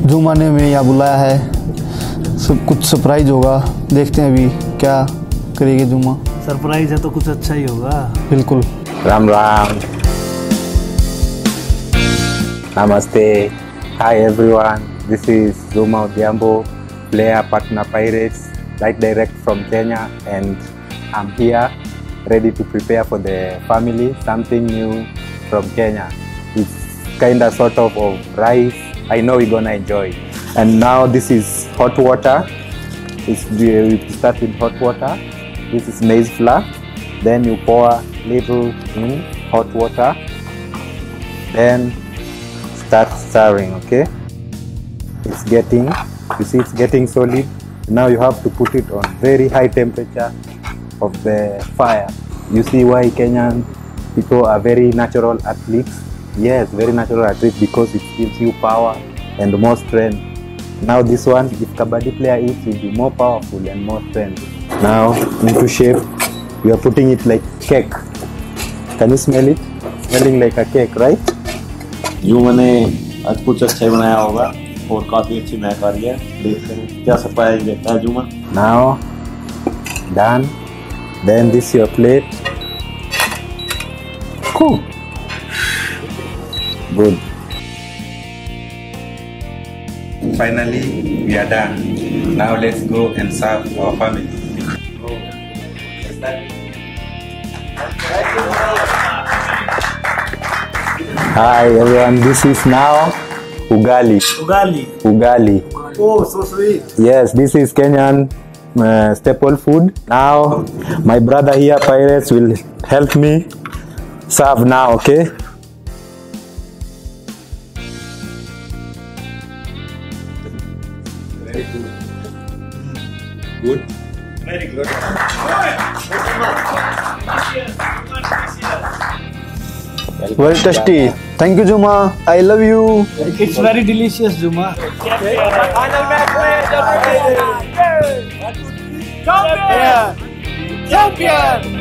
जुमा ने हमें यहाँ बुलाया है, सब कुछ सरप्राइज होगा। देखते हैं अभी क्या करेगी जुमा। सरप्राइज है तो कुछ अच्छा ही होगा। बिल्कुल। राम राम, नमस्ते, hi everyone, this is Zuma Odhiambo, player Patna Pirates, right direct from Kenya, and I'm here ready to prepare for the family something new from Kenya. It's kinda sort of rice. I know we're gonna enjoy. And now this is hot water. We start with hot water. This is maize flour. Then you pour little in hot water. Then start stirring. Okay. It's getting. You see, it's getting solid. Now you have to put it on very high temperature of the fire. You see why Kenyan people are very natural athletes? Yes, very natural athletes, because it gives you power and more strength. Now this one, if kabaddi player eats, will be more powerful and more strength. Now into shape, we are putting it like cake. Can you smell it? Smelling like a cake, right? जुमा ने आज कुछ अच्छा ही बनाया होगा और काफी अच्छी महक आ रही है। देखते हैं क्या सरप्राइज देता है जुमा। Now done. Then this your plate. Cool. Good. Finally, we are done. Now let's go and serve our family. Hi everyone, this is now ugali. Ugali. Ugali. Oh, so sweet. Yes, this is Kenyan staple food. Now my brother here, Pirates, will help me serve now, okay? Very good. Good? Very good. Very tasty. Thank you Juma. I love you. It's very delicious, Juma. Champion! Champion!